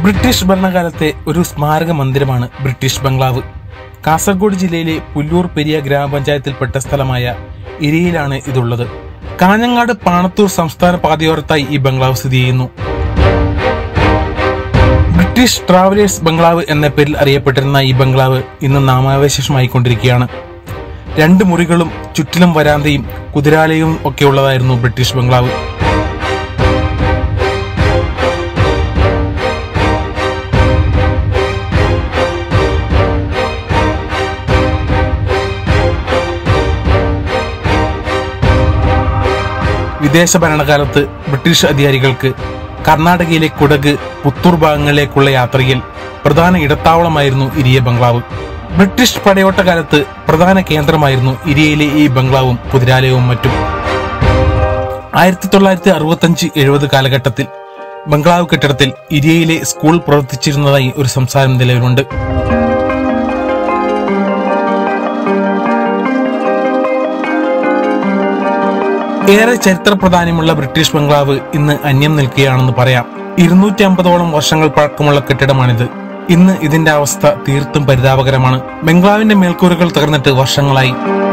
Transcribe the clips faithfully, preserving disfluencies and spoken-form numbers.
British ഭരണകാലത്തെ ഒരു സ്മാരക മന്ദിരമാണ് British ബംഗ്ലാവ്. കാസർഗോഡ് ജില്ലയിലെ പുല്ലൂർ പെരിയ ഗ്രാമപഞ്ചായത്തിൽപ്പെട്ട സ്ഥലമായ ഇരിയിലാണ് ഇതുള്ളത്. കാഞ്ഞങ്ങാട് പാണത്തൂർ സംസ്ഥാന പാതയോരത്തായി ഈ ബംഗ്ലാവ് സ്ഥിതി ചെയ്യുന്നു. ബ്രിട്ടീഷ് ട്രാവലേഴ്സ് ബംഗ്ലാവ് എന്ന പേരിൽ അറിയപ്പെട്ടിരുന്ന ഈ ബംഗ്ലാവ് ഇന്ന് നാമാവശേഷമായിക്കൊണ്ടിരിക്കുകയാണ്. രണ്ട് മുറികളും ചുറ്റിലും വരാന്തയും കുതിരാലയവും ഒക്കെ ഉള്ളതായിരുന്നു ബ്രിട്ടീഷ് ബംഗ്ലാവ്. വിദേശ ഭരണകാലത്ത് ബ്രിട്ടീഷ് അധികാരികൾക്ക് കർണാടകയിലെ കുടക്, പുത്തൂർ ഭാഗങ്ങളിലേക്കുള്ള യാത്രയിൽ പ്രധാന ഇടത്താവളമായിരുന്നു ഇരിയ ബംഗ്ലാവ്. ബ്രിട്ടീഷ് പടയോട്ട കാലത്ത് പ്രധാന കേന്ദ്രമായിരുന്നു ഇരിയയിലെ ഈ ബംഗ്ലാവും കുതിരാലയവും മറ്റും. ആയിരത്തി തൊള്ളായിരത്തി അറുപത്തഞ്ച് എഴുപത് കാലഘട്ടത്തിൽ ബംഗ്ലാവ് കെട്ടിടത്തിൽ ഇരിയയിലെ സ്കൂൾ പ്രവർത്തിച്ചിരുന്നതായി ഒരു സംസാരം നിലവിലുണ്ട്. ഏറെ ചരിത്ര പ്രാധാന്യമുള്ള ബ്രിട്ടീഷ് ബംഗ്ലാവ് ഇന്ന് അന്യം നിൽക്കുകയാണെന്ന് പറയാം. ഇരുന്നൂറ്റി അമ്പതോളം വർഷങ്ങൾ പഴക്കമുള്ള കെട്ടിടമാണിത്. ഇന്ന് ഇതിന്റെ അവസ്ഥ തീർത്തും പരിതാപകരമാണ്. ബംഗ്ലാവിന്റെ മേൽക്കൂരകൾ തകർന്നിട്ട് വർഷങ്ങളായി.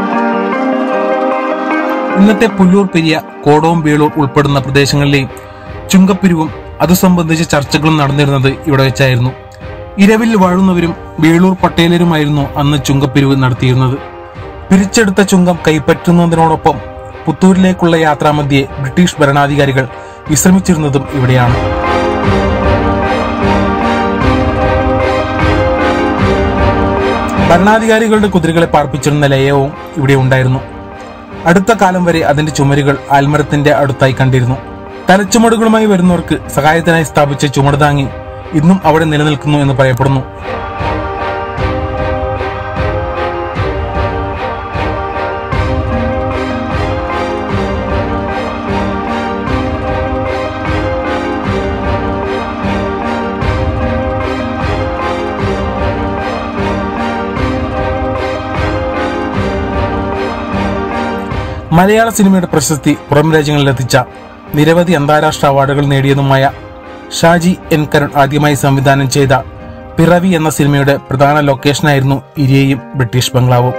ഇന്നത്തെ പുല്ലൂർ പെരിയ, കോടോം, ബേളൂർ ഉൾപ്പെടുന്ന പ്രദേശങ്ങളിലെയും ചുങ്കപ്പിരിവും അതു സംബന്ധിച്ച ചർച്ചകളും നടന്നിരുന്നത് ഇവിടെ വെച്ചായിരുന്നു. ഇരവിൽ വാഴുന്നവരും ബേളൂർ പട്ടേലരുമായിരുന്നു അന്ന് ചുങ്കപ്പിരിവ് നടത്തിയിരുന്നത്. പിരിച്ചെടുത്ത ചുങ്കം കൈപ്പറ്റുന്നതിനോടൊപ്പം പുത്തൂരിലേക്കുള്ള യാത്രാമധ്യേ ബ്രിട്ടീഷ് ഭരണാധികാരികൾ വിശ്രമിച്ചിരുന്നതും ഇവിടെയാണ്. ഭരണാധികാരികളുടെ കുതിരകളെ പാർപ്പിച്ചിരുന്ന ലയവും ഇവിടെ ഉണ്ടായിരുന്നു. അടുത്ത കാലം വരെ അതിന്റെ ചുമരുകൾ ആൽമരത്തിന്റെ അടുത്തായി കണ്ടിരുന്നു. തലച്ചുമടുകളുമായി വരുന്നവർക്ക് സഹായത്തിനായി സ്ഥാപിച്ച ചുമടുതാങ്ങി ഇന്നും അവിടെ നിലനിൽക്കുന്നു എന്ന് പറയപ്പെടുന്നു. മലയാള സിനിമയുടെ പ്രശസ്തി പുറം രാജ്യങ്ങളിലെത്തിച്ച നിരവധി അന്താരാഷ്ട്ര അവാർഡുകൾ നേടിയതുമായ ഷാജി എൻ കരുൺ ആദ്യമായി സംവിധാനം ചെയ്ത പിറവി എന്ന സിനിമയുടെ പ്രധാന ലൊക്കേഷനായിരുന്നു ഇരിയയും ബ്രിട്ടീഷ് ബംഗ്ലാവും.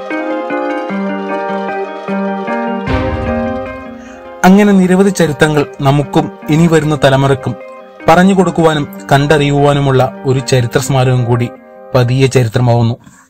അങ്ങനെ നിരവധി ചരിത്രങ്ങൾ നമുക്കും ഇനി വരുന്ന തലമുറക്കും പറഞ്ഞു കൊടുക്കുവാനും കണ്ടറിയുവാനുമുള്ള ഒരു ചരിത്ര സ്മാരകം കൂടി പതിയെ ചരിത്രമാവുന്നു.